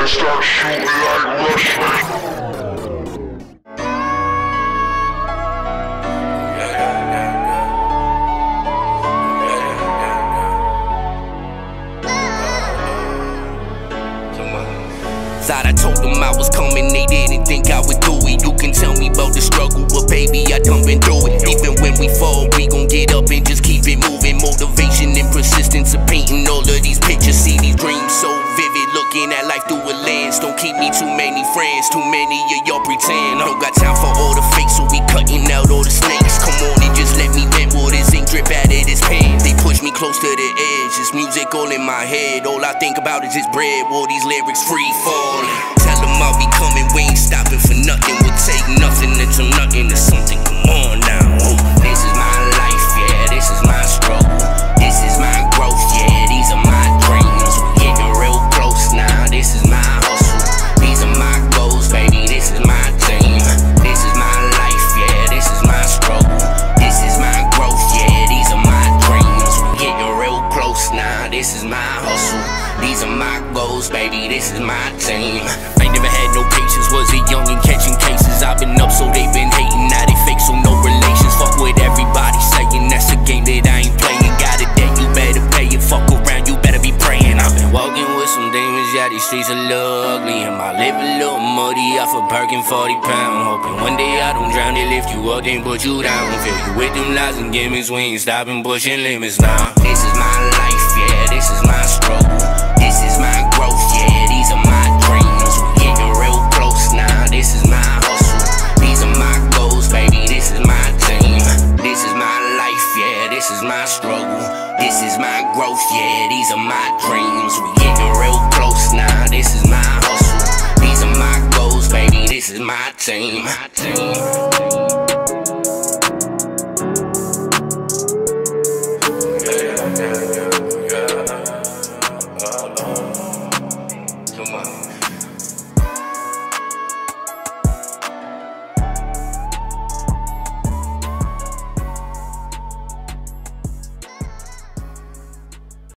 and start shooting like Rush. Thought I told them I was coming, they didn't think I would do it. You can tell me about the struggle, but baby, I done been through it. Even when we fall, we gon' get up and just keep it moving. Motivation and persistence of painting all of these pictures. See these dreams so vivid, looking at life through a lens. Don't keep me too many friends, too many of y'all pretend. Don't got time for all the fake, so we cutting out all the snakes. Come on and just let me vent, while this ink drip out of this pen. They push me close to the edge, this music all in my head. All I think about is this bread, while these lyrics free fall. Tell them I'll be coming, we ain't stopping for nothing. We'll take nothing until nothing is something. Come on now. This is my life, yeah, this is my struggle. This is my growth, yeah, these are my dreams. We getting real close now, this is my hustle. These are my goals, baby, this is my team. This is my life, yeah, this is my struggle. This is my growth, yeah, these are my dreams. We getting real close now, this is my hustle. These are my goals, baby, this is my team. I ain't never had no patience, was it young and catching cases. I've been up, so they been hating, now they fake, so no relations. Fuck with everybody saying that's a game that I ain't playing. Got it that you better pay it, fuck around, you better be praying. I've been walking with some demons, yeah, these streets a little ugly. And my lip a little muddy, off a Birkin 40 pound. Hoping one day I don't drown, they lift you up, then put you down. Fill you with them lies and gimmicks, we ain't stopping pushing limits now. This is my life, yeah, this is my struggle. This is my growth, yeah, these are my dreams. We getting real close now, this is my hustle. These are my goals, baby, this is my team. This is my life, yeah, this is my struggle. This is my growth, yeah, these are my dreams. We getting real close now, this is my hustle. These are my goals, baby, this is my team.